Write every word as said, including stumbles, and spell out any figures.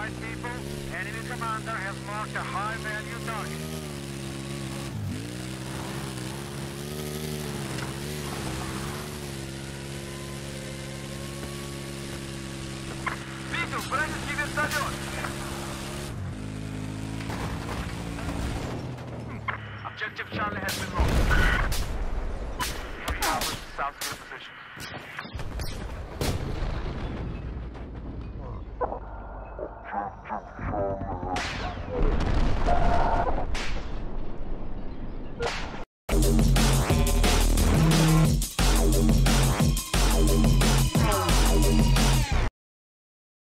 right, people. Enemy commander has marked a high-value target. Видел вражеский вертолет! Objective Charlie has been lost. Heavy armor south of your position.